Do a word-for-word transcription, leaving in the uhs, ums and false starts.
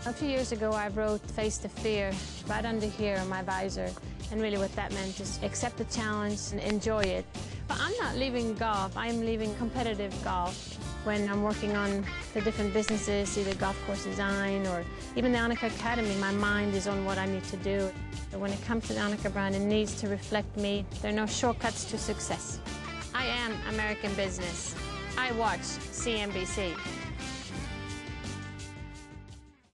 A few years ago, I wrote Face the Fear right under here on my visor. And really what that meant is accept the challenge and enjoy it. But I'm not leaving golf, I'm leaving competitive golf. When I'm working on the different businesses, either golf course design or even the Annika Academy, my mind is on what I need to do. But when it comes to the Annika brand, it needs to reflect me. There are no shortcuts to success. I am American business. I watch C N B C.